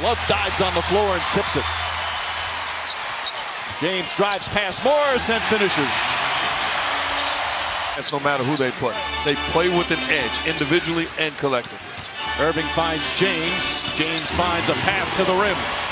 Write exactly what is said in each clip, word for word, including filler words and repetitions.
Love dives on the floor and tips it. James drives past Morris and finishes. That's no matter who they play. They play with an edge, individually and collectively. Irving finds James. James finds a path to the rim.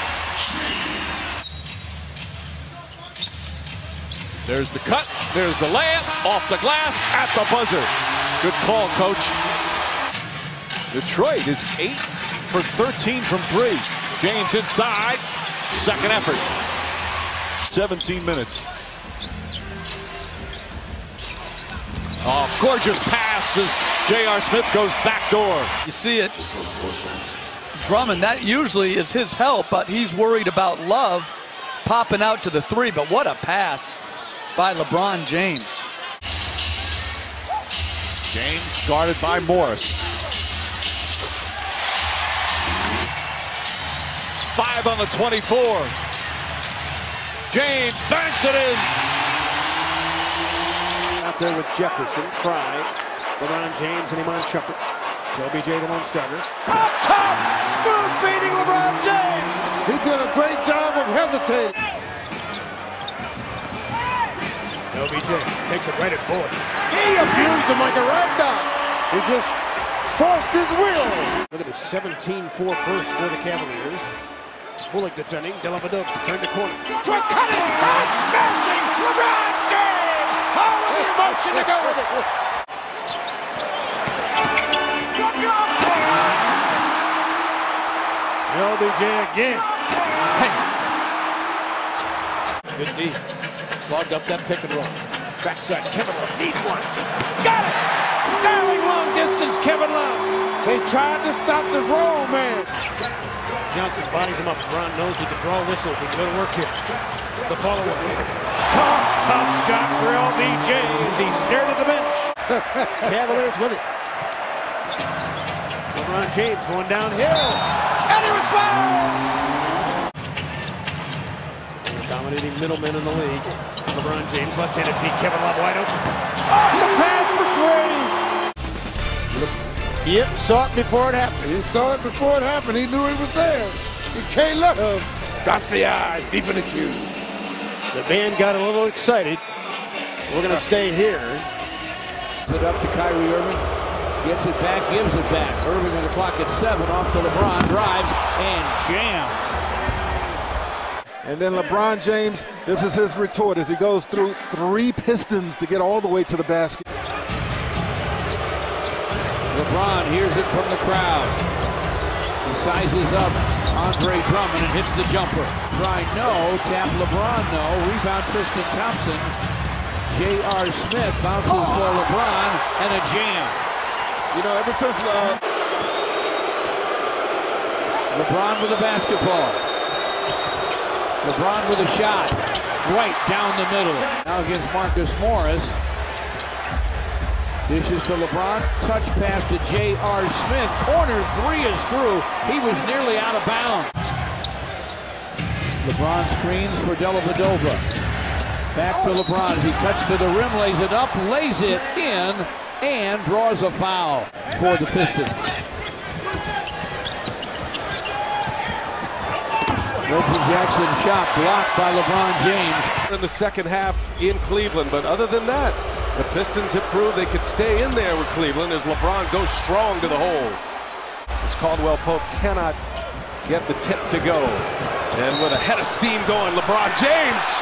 There's the cut. There's the layup. Off the glass. At the buzzer. Good call, Coach. Detroit is eight for thirteen from three. James inside. Second effort. seventeen minutes. Oh, gorgeous pass as J R. Smith goes backdoor. You see it. Drummond, that usually is his help, but he's worried about Love popping out to the three. But what a pass by LeBron James. James guarded by Morris. Five on the twenty-four. James banks it in. Out there with Jefferson, Fry, LeBron James and Iman Shumpert. L B J the lone starter. Up top, spoon feeding LeBron James. He did a great job of hesitating. L B J takes it right at Bullock. He abused him like a rag doll. He just forced his will. Look at the seventeen four burst for the Cavaliers. Bullock defending. Dellavedova turned the corner. Try cutting and smashing LeBron James. All of the emotion to go with it. L B J again. Hey. Good D. Clogged up that pick and roll. Backside, Kevin Love needs one. Got it! Darling long distance, Kevin Love. They tried to stop the roll, man. Johnson bodies him up. Brown knows he can draw a whistle if he can go to work here. The follow-up. Tough, tough shot for L B J as he stared at the bench. Cavaliers with it. LeBron James going downhill. And he was fouled! Dominating middleman in the league. LeBron James, left-handed feet. Kevin Love wide open. Off the pass for three! Yep, saw it before it happened. He saw it before it happened. He knew he was there. He can't look. Uh, Got the eyes deep in the cue. The band got a little excited. We're going to stay here. It up to Kyrie Irving. Gets it back, gives it back. Irving on the clock at seven. Off to LeBron. Drives and jam. And then LeBron James, this is his retort as he goes through three Pistons to get all the way to the basket. LeBron hears it from the crowd. He sizes up Andre Drummond and hits the jumper. Try no, tap LeBron no. Rebound Tristan Thompson. J R. Smith bounces for LeBron and a jam. You know, ever since uh... LeBron with a basketball. LeBron with a shot. Right down the middle. Now against Marcus Morris. Dishes to LeBron. Touch pass to J R. Smith. Corner three is through. He was nearly out of bounds. LeBron screens for Dellavedova. Back to LeBron as he cuts to the rim, lays it up, lays it in, and draws a foul for the Pistons. Reggie Jackson shot blocked by LeBron James. In the second half in Cleveland, but other than that, the Pistons have proved they could stay in there with Cleveland as LeBron goes strong to the hole. As Caldwell Pope cannot get the tip to go. And with a head of steam going, LeBron James!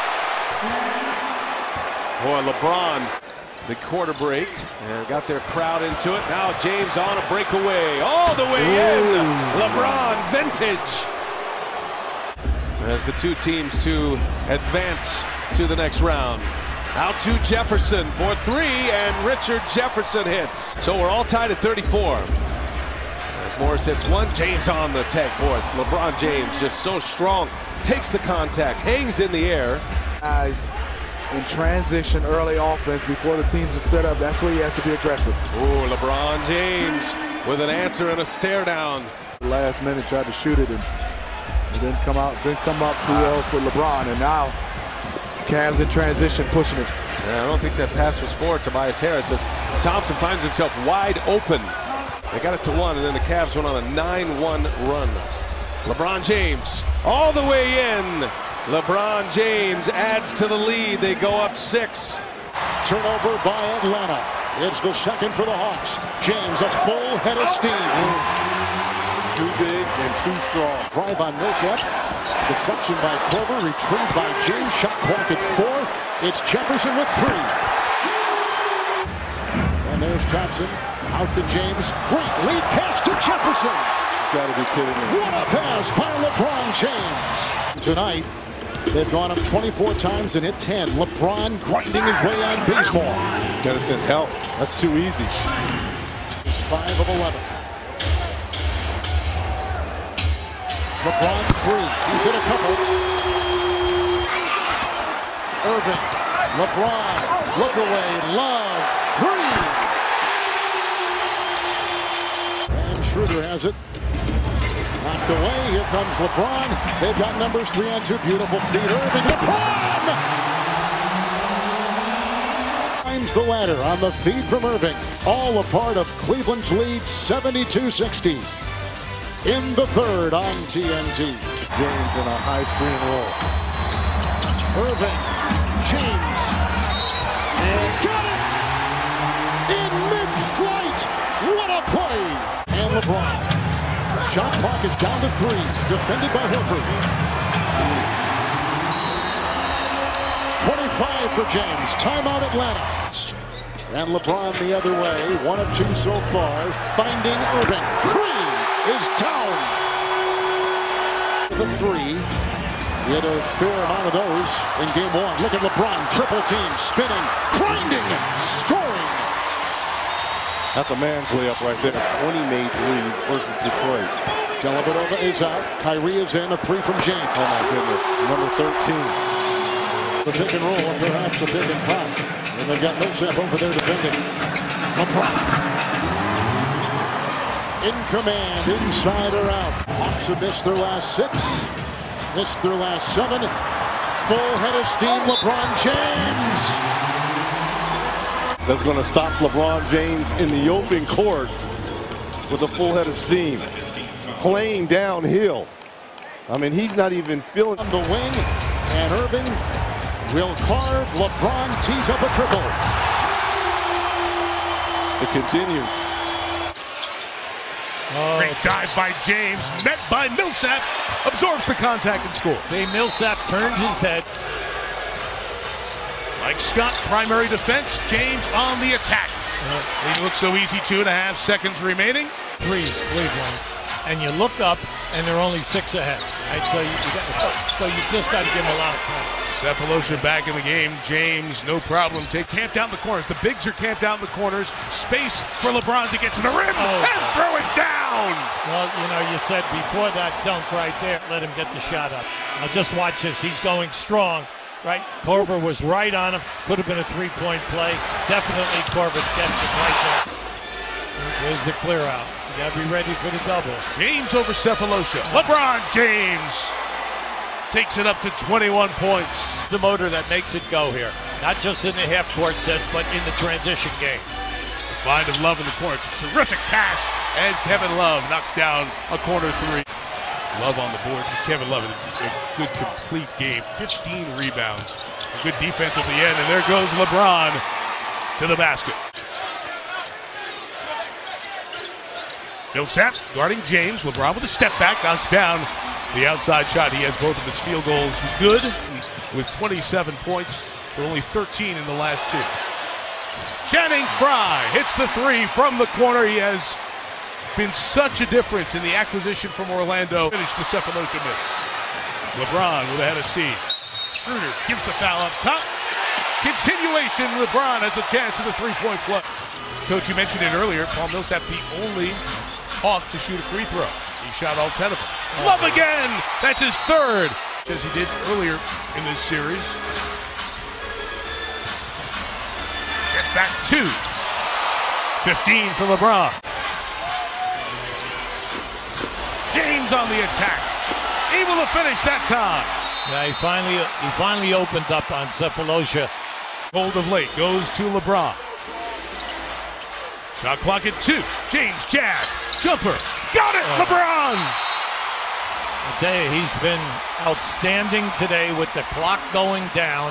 Boy, LeBron, the quarter break, and got their crowd into it. Now James on a breakaway, all the way Ooh. in. LeBron vintage. As the two teams to advance to the next round. Out to Jefferson for three, and Richard Jefferson hits. So we're all tied at thirty-four. As Morris hits one, James on the tag board. LeBron James just so strong. Takes the contact, hangs in the air. Guys in transition early offense before the teams are set up. That's where he has to be aggressive. Ooh, LeBron James with an answer and a stare down. Last minute tried to shoot it and it didn't come out, didn't come up too well for LeBron, and now Cavs in transition pushing it. Yeah, I don't think that pass was for Tobias Harris as Thompson finds himself wide open. They got it to one, and then the Cavs went on a nine one run. LeBron James all the way in. LeBron James adds to the lead. They go up six. Turnover by Atlanta. It's the second for the Hawks. James, a full head of steam. Too big and too strong. Drive on Millsap. Deflection by Korver. Retrieved by James. Shot clock at four. It's Jefferson with three. And there's Thompson. Out to James. Great lead pass to Jefferson. Gotta be kidding me. What a pass by LeBron James. Tonight, they've gone up twenty-four times and hit ten. LeBron grinding his way on Bazemore. Gotta send help. That's too easy. five of eleven. LeBron three. He's hit a couple. Irving. LeBron. Look away. Love. Three. And Schroeder has it. Knocked away. Here comes LeBron. They've got numbers three on two. Beautiful feed. Irving. LeBron! Climbs the ladder on the feed from Irving. All a part of Cleveland's lead, seventy-two sixty. In the third on T N T. James in a high screen roll. Irving. James. And got it! In mid-flight. What a play! And LeBron. Shot clock is down to three. Defended by Horford. twenty-five for James. Timeout Atlanta. And LeBron the other way. One of two so far. Finding Irving. Three is down. The three. He had a fair amount of those in game one. Look at LeBron. Triple team. Spinning. Grinding. Scoring. That's a man's layup right there. twenty made threes versus Detroit. Dellavedova is out. Kyrie is in. A three from James. Oh my goodness. Number thirteen. The pick and roll, and perhaps the pick and pop. And they've got Millsap over there defending. LeBron. In command, inside or out. Hawks have missed their last six. Missed their last seven. Full head of steam, LeBron James. That's going to stop LeBron James in the open court with a full head of steam. Playing downhill. I mean, he's not even feeling. On the wing, and Irving will carve. LeBron tees up a triple. It continues. Oh. Great dive by James, met by Millsap, absorbs the contact and scores. Dave Millsap turned his head. Mike Scott, primary defense. James on the attack. Uh, it looks so easy. Two and a half seconds remaining. Threes, Cleveland. And you look up, and they're only six ahead. Right? So, you, you got, so you just got to give them a lot of credit. Sefolosha back in the game. James, no problem. Take camped out in the corners. The bigs are camped out in the corners. Space for LeBron to get to the rim oh, and throw it down. Well, you know, you said before that dunk right there, let him get the shot up. Now just watch this. He's going strong. Right, Korver was right on him. Could have been a three-point play. Definitely Korver gets it right there. There's the clear out. You got to be ready for the double. James over Sefolosha. LeBron James takes it up to twenty-one points. The motor that makes it go here. Not just in the half-court sets, but in the transition game. Find of Love in the corner. Terrific pass. And Kevin Love knocks down a corner three. Love on the board. Kevin Love, a good complete game. fifteen rebounds. A good defense at the end. And there goes LeBron to the basket. Millsap guarding James. LeBron with a step back. Knocks down the outside shot. He has both of his field goals good with twenty-seven points. But only thirteen in the last two. Channing Frye hits the three from the corner. He has been such a difference in the acquisition from Orlando. Finish the Sefolosha miss. LeBron with a head of steam. Schroeder gives the foul up top. Continuation. LeBron has a chance for the three-point play. Coach, you mentioned it earlier. Paul Millsap, the only Hawk to shoot a free throw. He shot all ten of them. Love again. That's his third, as he did earlier in this series. Get back two. fifteen for LeBron. James on the attack, able to finish that time. Yeah, he finally he finally opened up on Sefolosha. Hold of late goes to LeBron. Shot clock at two. James jab, jumper, got it. Oh. LeBron. I tell you, he's been outstanding today with the clock going down.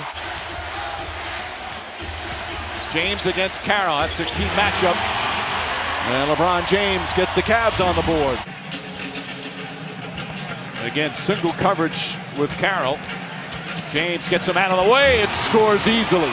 James against Carroll. That's a key matchup. And LeBron James gets the Cavs on the board. Again, single coverage with Carroll. James gets him out of the way and scores easily.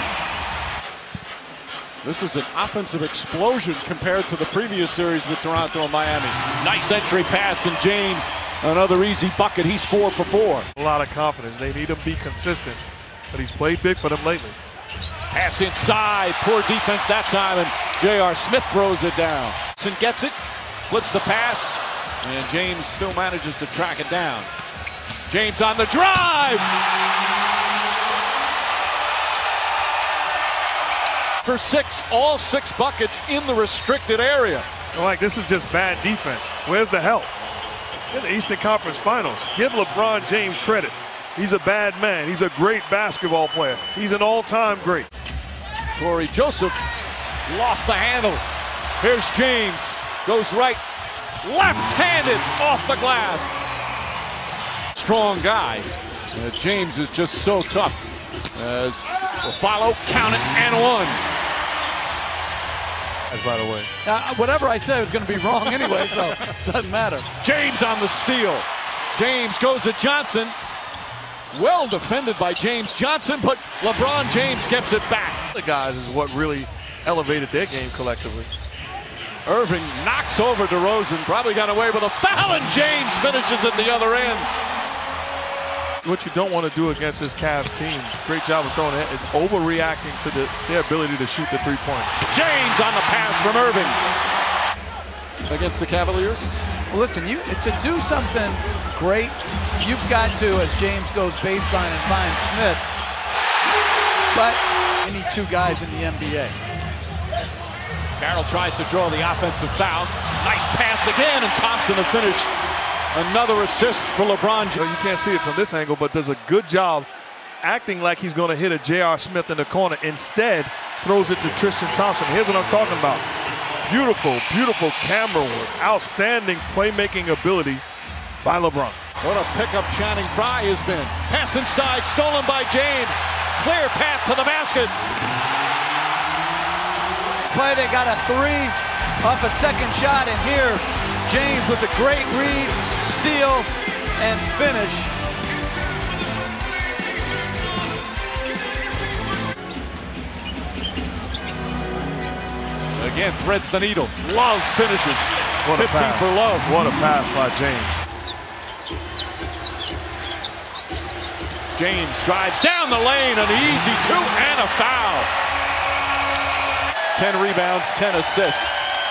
This is an offensive explosion compared to the previous series with Toronto and Miami. Nice entry pass, and James, another easy bucket. He's four for four. A lot of confidence. They need him to be consistent, but he's played big for them lately. Pass inside, poor defense that time, and J R. Smith throws it down. And gets it, flips the pass, and James still manages to track it down. James on the drive! For six, all six buckets in the restricted area. Like, this is just bad defense. Where's the help? In the Eastern Conference Finals, give LeBron James credit. He's a bad man. He's a great basketball player. He's an all-time great. Corey Joseph lost the handle. Here's James. Goes right, left-handed off the glass. Strong guy. Uh, James is just so tough. As will follow, count it, and one. As by the way. Uh, whatever I said was going to be wrong anyway, so it doesn't matter. James on the steal. James goes to Johnson. Well defended by James Johnson, but LeBron James gets it back. The guys is what really elevated their game collectively. Irving knocks over DeRozan, probably got away with a foul, and James finishes at the other end. What you don't want to do against this Cavs team, great job of throwing it, is overreacting to the, their ability to shoot the three-point. James on the pass from Irving. Against the Cavaliers? Well, listen, you to do something great, you've got to, as James goes baseline and finds Smith, but you need two guys in the N B A. Carroll tries to draw the offensive foul. Nice pass again, and Thompson to finish. Another assist for LeBron. You can't see it from this angle, but does a good job acting like he's going to hit a J R. Smith in the corner. Instead, throws it to Tristan Thompson. Here's what I'm talking about. Beautiful, beautiful camera work. Outstanding playmaking ability by LeBron. What a pickup Channing Frye has been. Pass inside, stolen by James. Clear path to the basket. Play, they got a three off a second shot, and here James with a great read, steal, and finish. Again, threads the needle. Love finishes. What a fifteen pass. for Love. What a pass by James. James drives down the lane, an easy two and a foul. ten rebounds, ten assists.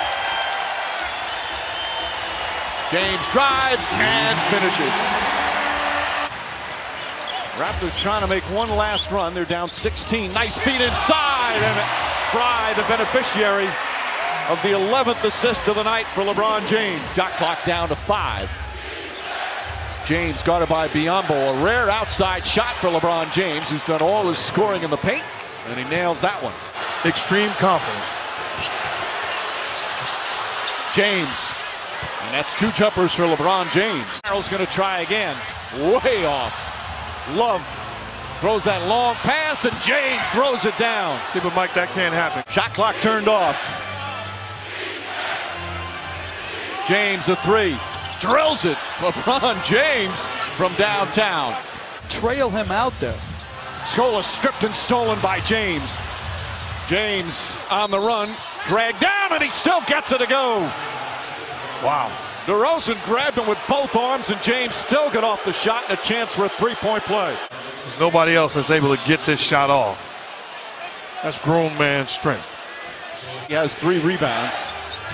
James drives and finishes. Raptors trying to make one last run. They're down sixteen. Nice feed inside, and Frye, the beneficiary of the eleventh assist of the night for LeBron James. Shot clock down to five. James guarded by Biyombo. A rare outside shot for LeBron James, who's done all his scoring in the paint, and he nails that one. Extreme confidence. James. And that's two jumpers for LeBron James. Carroll's going to try again. Way off. Love throws that long pass, and James throws it down. See, but Mike, that can't happen. Shot clock turned off. James a three. Drills it. LeBron James from downtown. Trail him out there. Scola stripped and stolen by James. James on the run. Dragged down, and he still gets it to go. Wow. DeRozan grabbed him with both arms, and James still got off the shot and a chance for a three-point play. There's nobody else that's able to get this shot off. That's grown man strength. He has three rebounds.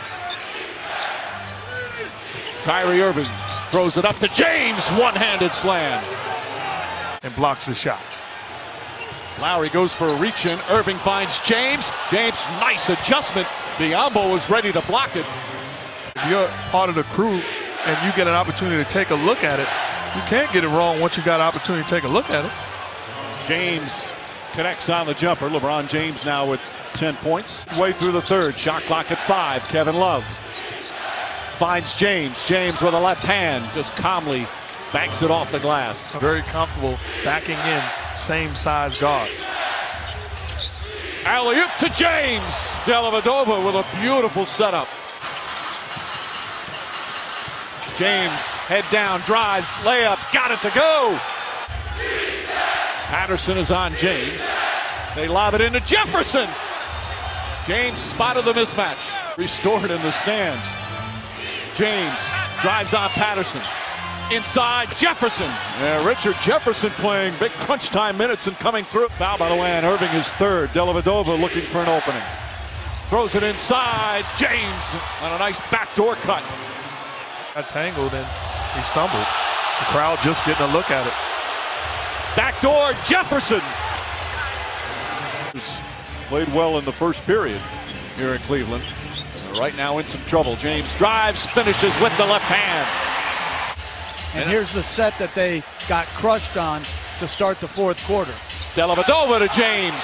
Kyrie Irving throws it up to James. One-handed slam. And blocks the shot. Lowry goes for a reach-in. Irving finds James. James, nice adjustment. Biyombo was ready to block it. If you're part of the crew and you get an opportunity to take a look at it, you can't get it wrong once you got an opportunity to take a look at it. James connects on the jumper. LeBron James now with ten points. Way through the third. Shot clock at five. Kevin Love finds James. James with a left hand. Just calmly banks it off the glass. Very comfortable backing in, same size guard. Alley-oop to James. Dellavedova with a beautiful setup. James, head down, drives, layup, got it to go. Patterson is on James. They lob it into Jefferson. James spotted the mismatch. Restored in the stands. James drives on Patterson. Inside, Jefferson. Yeah, Richard Jefferson playing big crunch time minutes and coming through. Foul by the way, and Irving is third. Dellavedova looking for an opening. Throws it inside. James on a nice backdoor cut. Got tangled and he stumbled. The crowd just getting a look at it. Backdoor, Jefferson. Played well in the first period here in Cleveland. Right now in some trouble. James drives, finishes with the left hand. And here's the set that they got crushed on to start the fourth quarter. Dellavedova to James.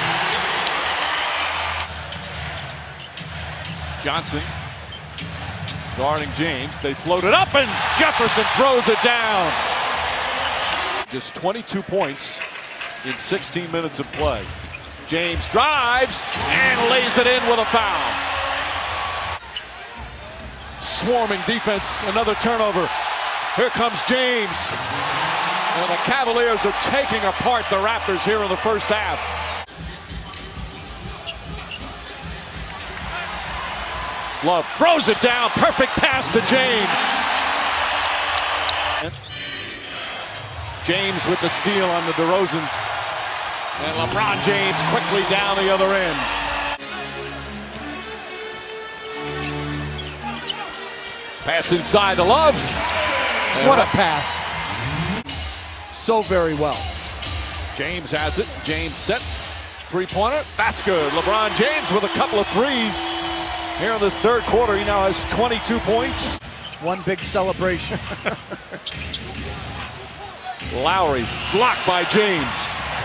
Johnson guarding James. They float it up and Jefferson throws it down. Just twenty-two points in sixteen minutes of play. James drives and lays it in with a foul. Swarming defense, another turnover. Here comes James. And the Cavaliers are taking apart the Raptors here in the first half. Love throws it down. Perfect pass to James. James with the steal on the DeRozan. And LeBron James quickly down the other end. Pass inside to Love. What a pass. So very well. James has it. James sets. Three-pointer. That's good. LeBron James with a couple of threes. Here in this third quarter, he now has twenty-two points. One big celebration. Lowry blocked by James.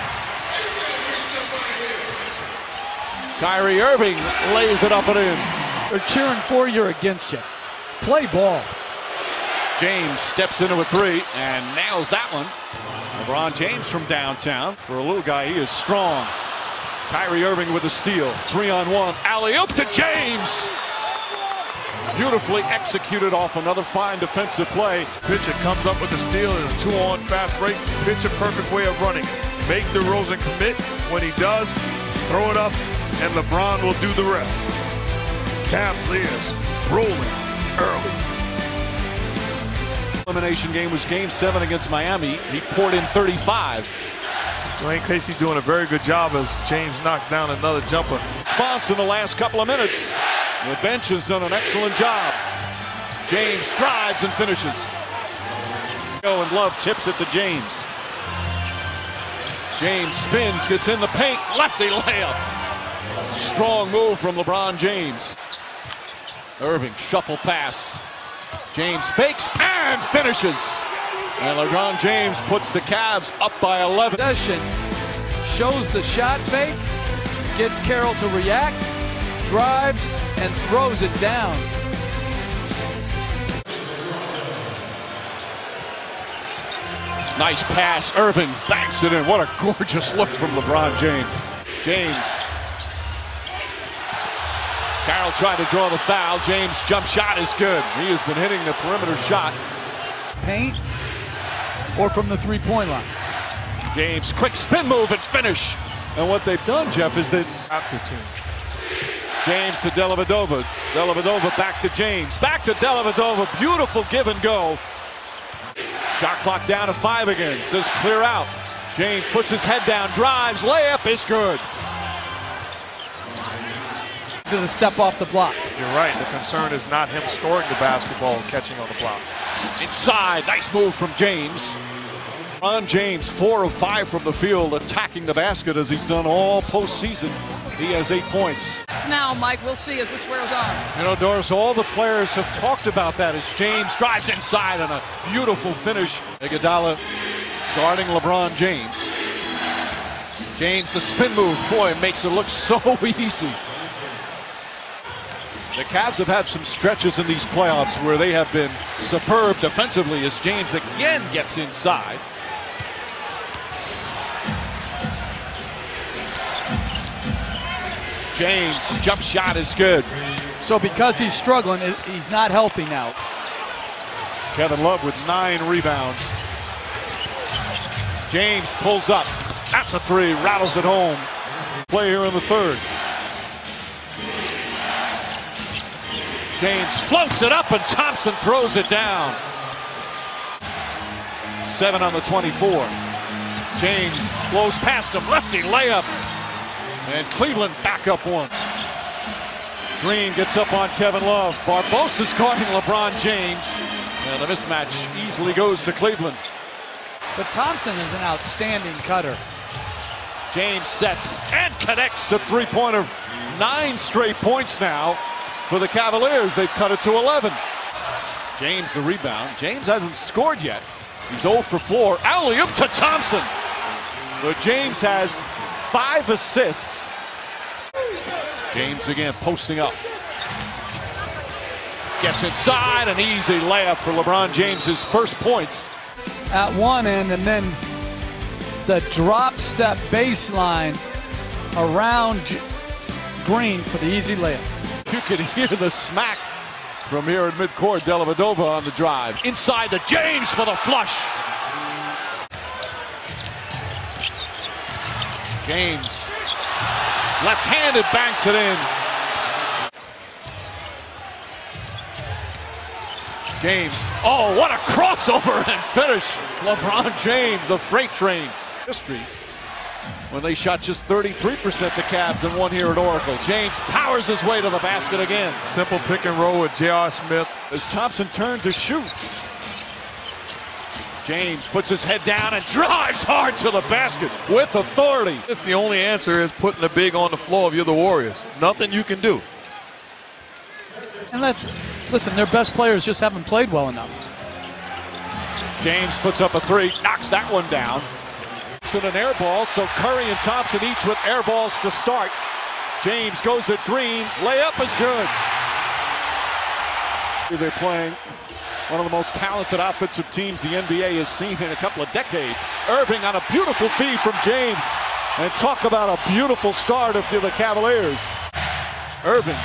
Kyrie Irving lays it up and in. They're cheering for you or against you. Play ball. James steps into a three and nails that one. LeBron James from downtown. For a little guy, he is strong. Kyrie Irving with a steal. Three on one. Alley-oop to James. Beautifully executed off another fine defensive play. Pitcher comes up with the steal and a two-on fast break. Pitch a perfect way of running it. Make DeRozan commit. When he does, throw it up, and LeBron will do the rest. Cavaliers rolling early. Elimination game was game seven against Miami. He poured in thirty-five. Dwayne Casey doing a very good job as James knocks down another jumper. Response in the last couple of minutes. The bench has done an excellent job. James drives and finishes. Go and Love tips it to James. James spins, gets in the paint, lefty layup. Strong move from LeBron James. Irving shuffle pass. James fakes and finishes. And LeBron James puts the Cavs up by eleven. Possession shows the shot fake, gets Carroll to react, drives, and throws it down. Nice pass. Irving banks it in. What a gorgeous look from LeBron James. James. Carroll tried to draw the foul. James' jump shot is good. He has been hitting the perimeter shots. Paint or from the three-point line. James, quick spin move and finish. And what they've done, Jeff, is that After team. James to Dellavedova. Dellavedova back to James. Back to Dellavedova. Beautiful give and go. Shot clock down to five again. Says clear out. James puts his head down, drives, layup is good. To the step off the block. You're right. The concern is not him scoring the basketball and catching on the block. Inside, nice move from James. On James, four of five from the field, attacking the basket as he's done all postseason. He has eight points. Now, Mike, we'll see as this wears on. You know, Doris, all the players have talked about that as James drives inside on a beautiful finish. Iguodala guarding LeBron James. James, the spin move, boy, makes it look so easy. The Cavs have had some stretches in these playoffs where they have been superb defensively as James again gets inside. James, jump shot is good. So because he's struggling, he's not healthy now. Kevin Love with nine rebounds. James pulls up. That's a three, rattles it home. Play here in the third. James floats it up and Thompson throws it down. Seven on the twenty-four. James blows past him, lefty layup. And Cleveland back up one. Green gets up on Kevin Love. Barbosa's guarding LeBron James. And the mismatch easily goes to Cleveland. But Thompson is an outstanding cutter. James sets and connects a three-pointer. Nine straight points now for the Cavaliers. They've cut it to eleven. James the rebound. James hasn't scored yet. He's zero for four. Alley-oop to Thompson. So James has five assists. James again posting up. Gets inside, an easy layup for LeBron James's first points. At one end, and then the drop step baseline around J Green for the easy layup. You could hear the smack from here in midcourt. Dellavedova on the drive. Inside to James for the flush. James, left-handed, banks it in. James, oh, what a crossover and finish. LeBron James, the freight train. History when they shot just thirty-three percent the Cavs and won here at Oracle. James powers his way to the basket again. Simple pick and roll with J R. Smith. As Thompson turned to shoot. James puts his head down and drives hard to the basket with authority. It's the only answer is putting the big on the floor if you're the Warriors. Nothing you can do. And let's listen, their best players just haven't played well enough. James puts up a three, knocks that one down. It's an air ball, so Curry and Thompson each with air balls to start. James goes at Green, layup is good. They're playing one of the most talented offensive teams the N B A has seen in a couple of decades. Irving on a beautiful feed from James. And talk about a beautiful start of the Cavaliers. Irving.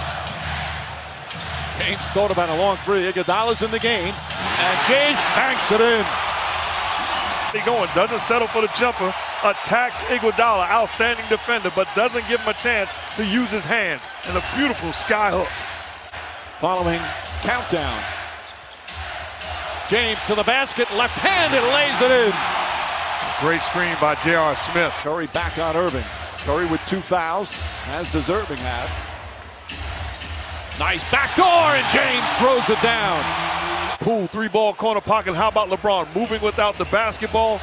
James thought about a long three. Iguodala's in the game. And James banks it in. He going, doesn't settle for the jumper. Attacks Iguodala, outstanding defender, but doesn't give him a chance to use his hands. And a beautiful sky hook. Following countdown. James to the basket, left-handed, lays it in. Great screen by J R. Smith. Curry back on Irving. Curry with two fouls, as does Irving have. Nice backdoor, and James throws it down. Poole, three-ball corner pocket. How about LeBron moving without the basketball?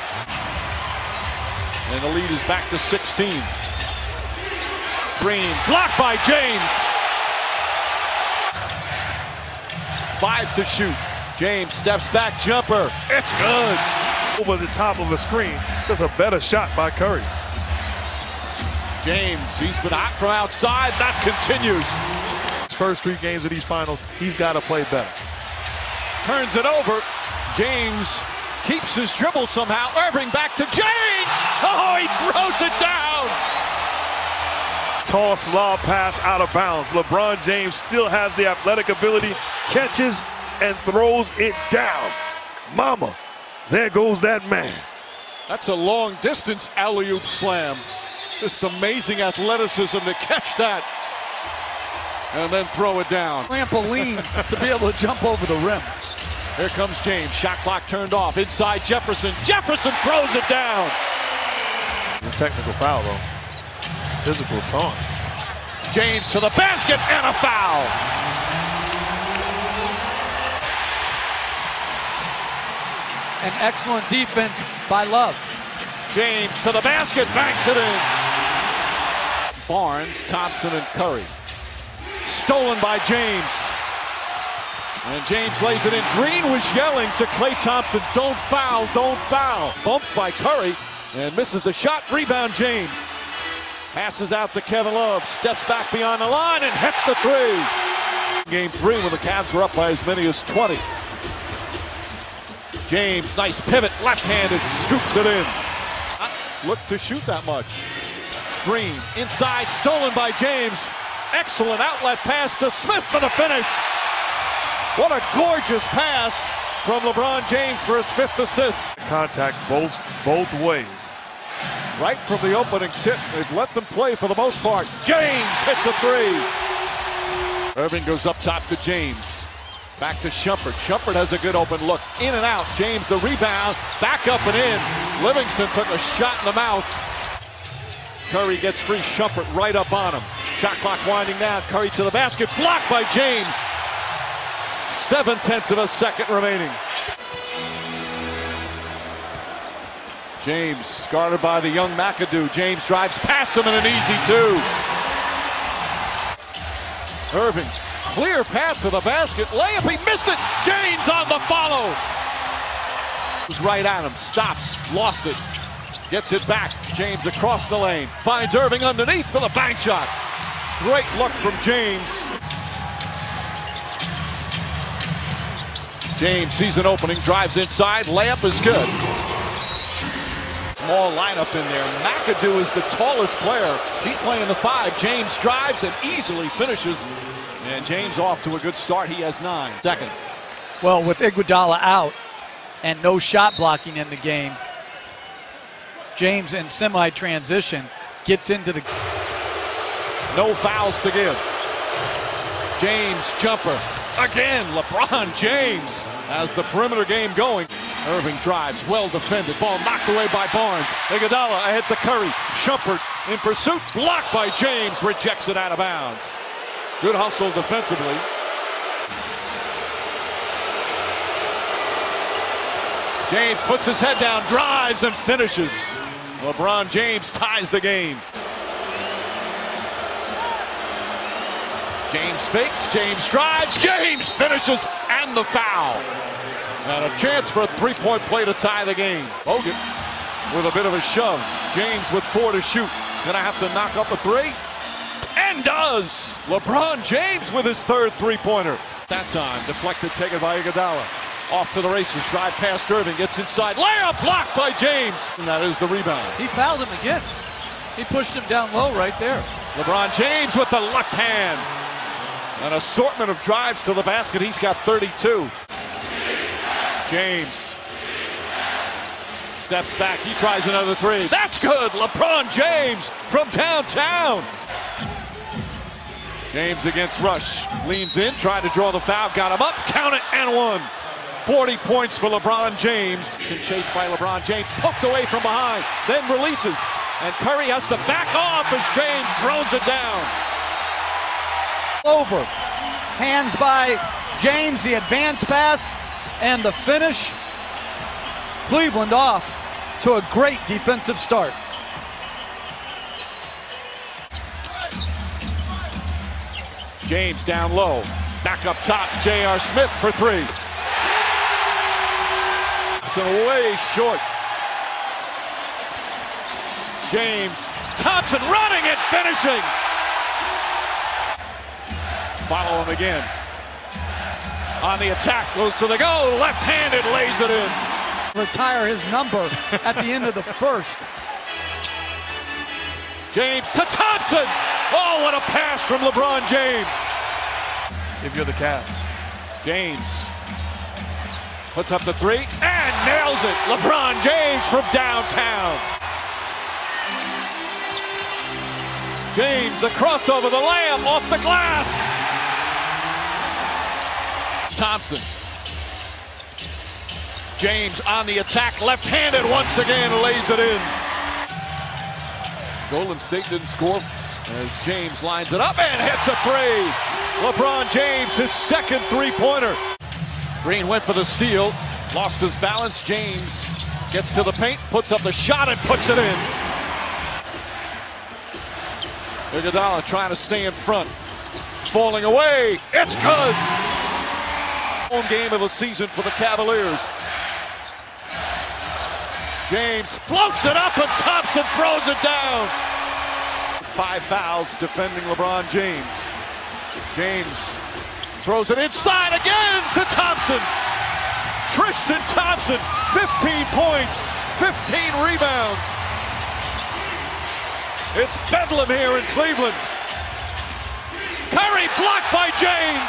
And the lead is back to sixteen. Green, blocked by James. Five to shoot. James steps back, jumper. It's good. Over the top of a screen. There's a better shot by Curry. James, he's been hot from outside. That continues. His first three games of these finals, he's got to play better. Turns it over. James keeps his dribble somehow. Irving back to James. Oh, he throws it down. Toss, lob, pass out of bounds. LeBron James still has the athletic ability, catches and throws it down. Mama, there goes that man. That's a long distance alley-oop slam. Just amazing athleticism to catch that and then throw it down. Trampoline to be able to jump over the rim. Here comes James. Shot clock turned off. Inside Jefferson. Jefferson throws it down. A technical foul, though. Physical taunt. James to the basket and a foul. An excellent defense by Love. James to the basket, banks it in. Barnes, Thompson, and Curry. Stolen by James. And James lays it in. Green was yelling to Klay Thompson, don't foul, don't foul. Bumped by Curry and misses the shot. Rebound James. Passes out to Kevin Love. Steps back beyond the line and hits the three. Game three when the Cavs were up by as many as twenty. James, nice pivot, left-handed, scoops it in. Look to shoot that much. Green, inside, stolen by James. Excellent outlet pass to Smith for the finish. What a gorgeous pass from LeBron James for his fifth assist. Contact both, both ways. Right from the opening tip, they've let them play for the most part. James hits a three. Irving goes up top to James. Back to Shumpert. Shumpert has a good open look. In and out. James the rebound. Back up and in. Livingston took a shot in the mouth. Curry gets free. Shumpert right up on him. Shot clock winding down. Curry to the basket. Blocked by James. Seven tenths of a second remaining. James guarded by the young McAdoo. James drives past him and an easy two. Irving, clear path to the basket. Layup, he missed it. James on the follow. He's right at him. Stops. Lost it. Gets it back. James across the lane. Finds Irving underneath for the bank shot. Great look from James. James sees an opening. Drives inside. Layup is good. Small lineup in there. McAdoo is the tallest player. He's playing the five. James drives and easily finishes. And James off to a good start. He has nine. Second. Well, with Iguodala out and no shot blocking in the game, James in semi-transition gets into the... No fouls to give. James jumper. Again, LeBron James has the perimeter game going. Irving drives, well defended. Ball knocked away by Barnes. Iguodala ahead to Curry. Shumpert in pursuit. Blocked by James. Rejects it out of bounds. Good hustle defensively. James puts his head down, drives and finishes. LeBron James ties the game. James fakes, James drives, James finishes, and the foul. And a chance for a three-point play to tie the game. Bogut with a bit of a shove. James with four to shoot. Gonna have to knock up a three. And does! LeBron James with his third three-pointer. That time, deflected, taken by Iguodala. Off to the races, drive past Irving, gets inside. Layup blocked by James. And that is the rebound. He fouled him again. He pushed him down low right there. LeBron James with the left hand. An assortment of drives to the basket. He's got thirty-two. James steps back. He tries another three. That's good. LeBron James from downtown. James against Rush. Leans in, tried to draw the foul. Got him up. Count it and one. forty points for LeBron James. And chased by LeBron James. Poked away from behind. Then releases. And Curry has to back off as James throws it down. Over. Hands by James, the advance pass, and the finish. Cleveland off to a great defensive start. James down low. Back up top, J R Smith for three. So way short. James. Thompson running and finishing. Follow him again. On the attack, goes to the goal. Left-handed, lays it in. Retire his number at the end of the first. James to Thompson. Oh, what a pass from LeBron James. If you're the Cavs. James puts up the three and nails it. LeBron James from downtown. James, a crossover, the layup off the glass. Thompson. James on the attack, left-handed once again, lays it in. Golden State didn't score as James lines it up and hits a three. LeBron James, his second three-pointer. Green went for the steal, lost his balance. James gets to the paint, puts up the shot and puts it in. Iguodala trying to stay in front. Falling away, it's good. Home game of the season for the Cavaliers. James floats it up and Thompson throws it down. five fouls defending LeBron James. James throws it inside again to Thompson. Tristan Thompson, fifteen points, fifteen rebounds. It's bedlam here in Cleveland. Curry blocked by James.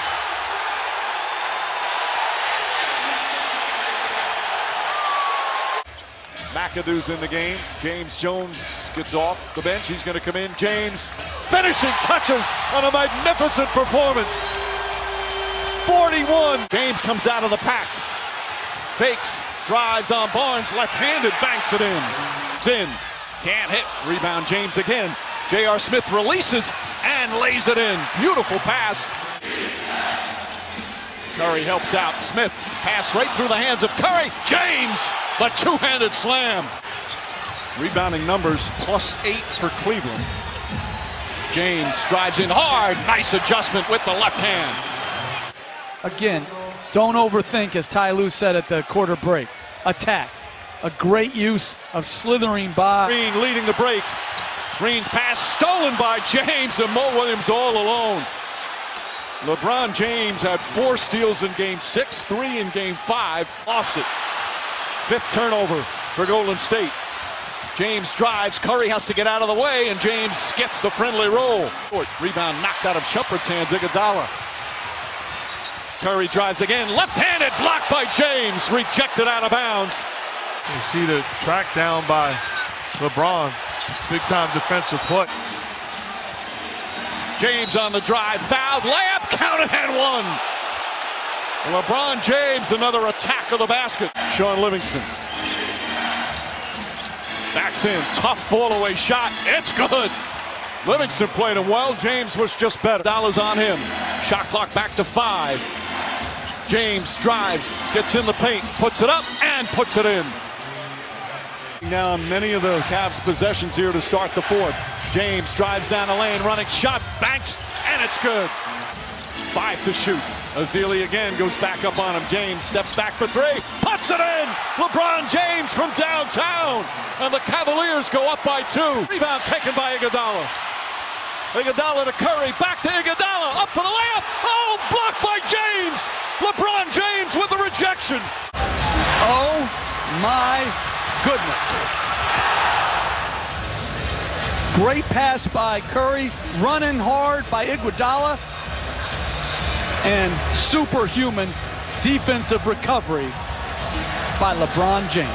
McAdoo's in the game. James Jones gets off the bench. He's going to come in. James finishing touches on a magnificent performance. forty-one. James comes out of the pack. Fakes, drives on Barnes, left-handed, banks it in. It's in. Can't hit. Rebound James again. J R. Smith releases and lays it in. Beautiful pass. Curry helps out. Smith, pass right through the hands of Curry. James, the two-handed slam. Rebounding numbers plus eight for Cleveland. James drives in hard. Nice adjustment with the left hand. Again, don't overthink, as Ty Lue said at the quarter break. Attack. A great use of slithering by. Green leading the break. Green's pass stolen by James, and Mo Williams all alone. LeBron James had four steals in game six, three in game five. Lost it. Fifth turnover for Golden State. James drives. Curry has to get out of the way, and James gets the friendly roll. Rebound knocked out of Shumpert's hands. Iguodala. Curry drives again. Left-handed, blocked by James. Rejected out of bounds. You see the track down by LeBron. Big-time defensive play. James on the drive. Fouled. Layup. Counted and one. LeBron James, another attack of the basket. Sean Livingston. Backs in. Tough fall-away shot. It's good. Livingston played him well. James was just better. Dollars on him. Shot clock back to five. James drives, gets in the paint, puts it up, and puts it in. Down many of the Cavs' possessions here to start the fourth. James drives down the lane, running shot, banks, and it's good. Five to shoot. Ezeli again goes back up on him. James steps back for three, puts it in. LeBron James from downtown, and the Cavaliers go up by two. Rebound taken by Iguodala. Iguodala to Curry, back to Iguodala, up for the layup. Oh, blocked by James. LeBron James with the rejection. Oh my goodness. Great pass by Curry, running hard by Iguodala, and superhuman defensive recovery by LeBron James.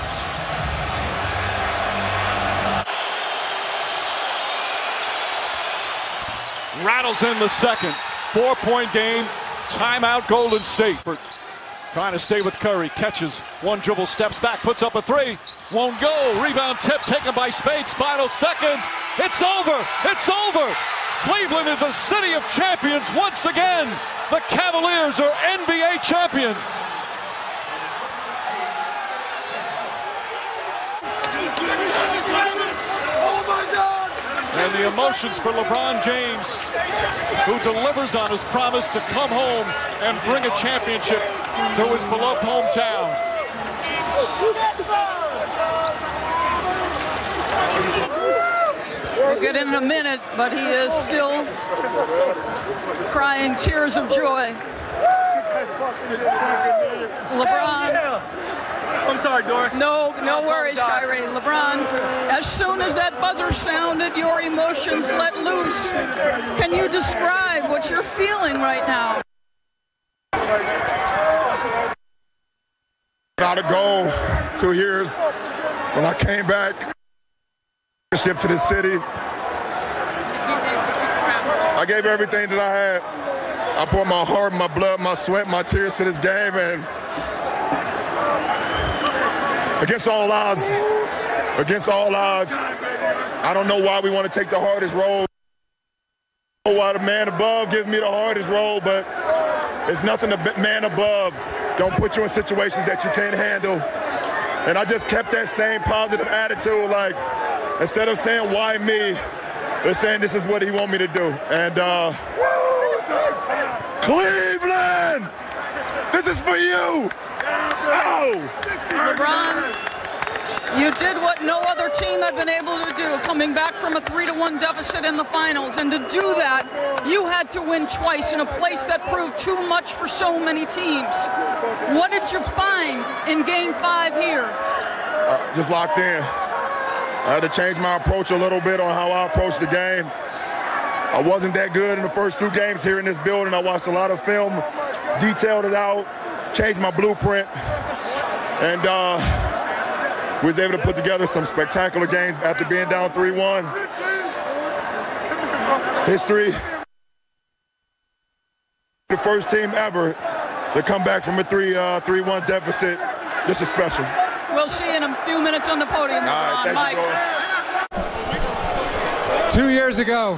Rattles in the second. Four-point game. Timeout Golden State. Trying to stay with Curry. Catches. One dribble, steps back, puts up a three. Won't go. Rebound tip taken by Spades. Final seconds. It's over. It's over. Cleveland is a city of champions once again. The Cavaliers are N B A champions. And the emotions for LeBron James, who delivers on his promise to come home and bring a championship to his beloved hometown. We'll get in a minute, but he is still crying tears of joy. LeBron. I'm sorry, Doris. No, no worries, Kyrie. LeBron, as soon as that buzzer sounded, your emotions let loose. Can you describe what you're feeling right now? Not a goal, two years. When I came back, ship to the city, I gave everything that I had. I poured my heart, my blood, my sweat, my tears to this game, and against all odds, against all odds, I don't know why we want to take the hardest role. I don't know why the man above gives me the hardest role, but it's nothing the man above don't put you in situations that you can't handle. And I just kept that same positive attitude, like, instead of saying, why me, they're saying this is what he want me to do. And uh, Cleveland, this is for you. Oh. LeBron, you You did what no other team had been able to do, coming back from a three to one deficit in the finals. And to do that, you had to win twice in a place that proved too much for so many teams. What did you find in game five here? Uh, just locked in. I had to change my approach a little bit on how I approach the game. I wasn't that good in the first two games here in this building. I watched a lot of film, detailed it out, changed my blueprint, and uh, was able to put together some spectacular games after being down three one. History. The first team ever to come back from a three uh, three one deficit. This is special. We'll see you in a few minutes on the podium. All right, uh, Mike. You, Two years ago,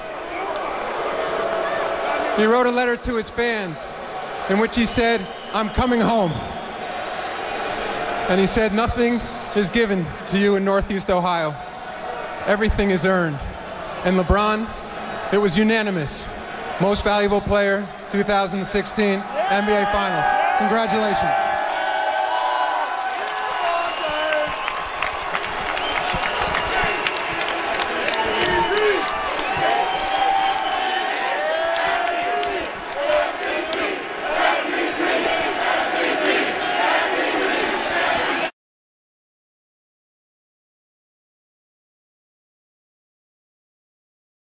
he wrote a letter to his fans in which he said, "I'm coming home." And he said, "Nothing is given to you in Northeast Ohio. Everything is earned." And LeBron, it was unanimous. Most valuable player, two thousand sixteen N B A Finals. Congratulations.